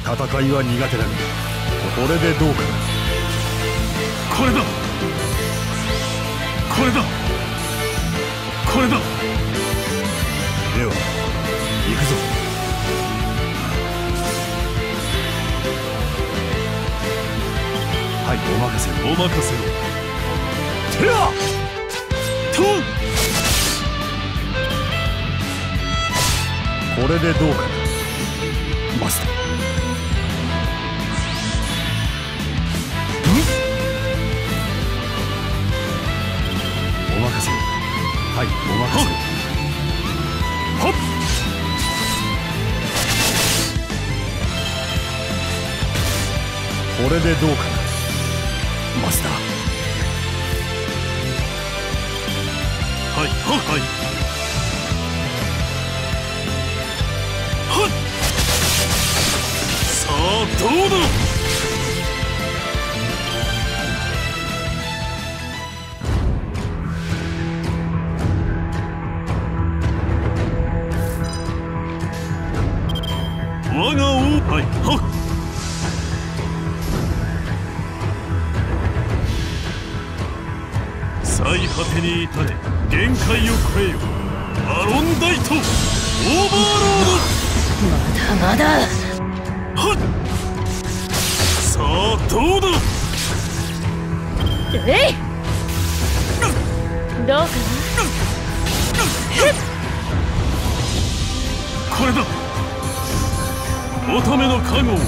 戦いは苦手だが、これでどうかな。これだ、これだ、これだ。では行くぞ。はい、お任せを。お任せを。てやとん。これでどうかな、マスター。お任せを。はい、お任せを。はっ。これでどうかな、マスター。はい、はい。はっ。さあどうだ。我が王はいはっ。最果てに至れ、限界を超えよ。アロンダイトオーバーロード。 まだまだ。 はっ。さあどうだ。 えい。どうかな。 これだ、乙女の加護を。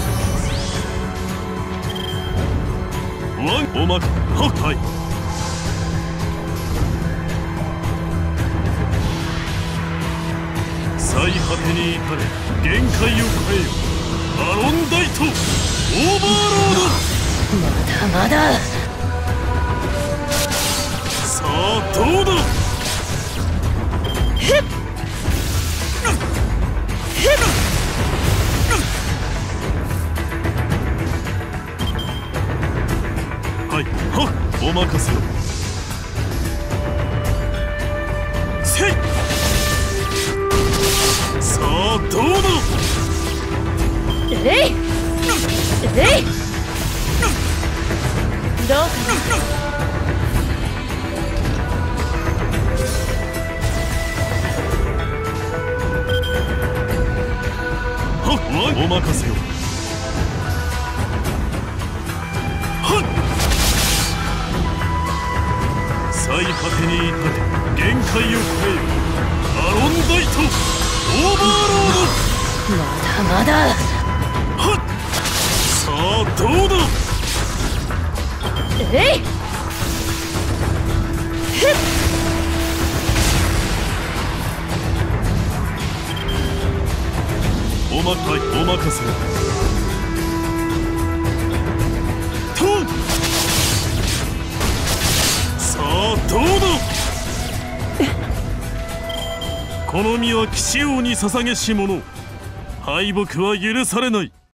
おまかはっ。はい。最果てに至れ、限界を超えよ。アロンダイトオーバーロード。 まだまだ。 さあどうだ。 へっ。 はい、はっ。お任せを。せい。さあどうだ。 えいえい。どうかな。 はっ。お任せを。はっ。最果てに至れ、限界を超えよ。アロンダイトオーバーロード。 まだまだ。 はっ。さあどうだ。 えい。ふっ。 お任せを。とん。さあどうだ。この身は騎士王に捧げし者。敗北は許されない。